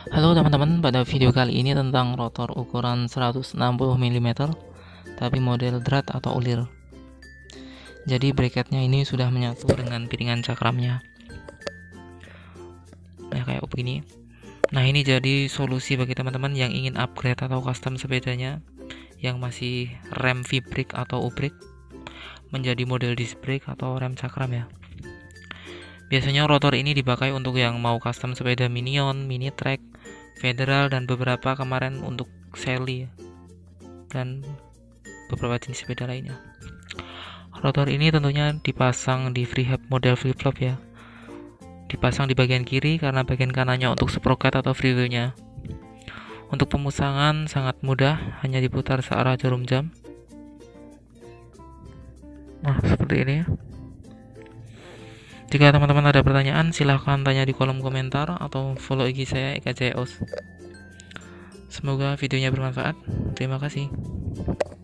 Halo teman-teman, pada video kali ini tentang rotor ukuran 160 mm tapi model drat atau ulir. Jadi bracketnya ini sudah menyatu dengan piringan cakramnya. Nah, kayak begini. Nah, ini jadi solusi bagi teman-teman yang ingin upgrade atau custom sepedanya yang masih rem V-brake atau U-brake menjadi model disc brake atau rem cakram ya. Biasanya rotor ini dipakai untuk yang mau custom sepeda minion, mini track, federal, dan beberapa kemarin untuk Sally dan beberapa jenis sepeda lainnya. Rotor ini tentunya dipasang di freehub model flip-flop ya. Dipasang di bagian kiri karena bagian kanannya untuk sprocket atau freewheel-nya. Untuk pemasangan sangat mudah, hanya diputar searah jarum jam. Nah, seperti ini ya. Jika teman-teman ada pertanyaan, silahkan tanya di kolom komentar atau follow IG saya Eka Jayos. Semoga videonya bermanfaat. Terima kasih.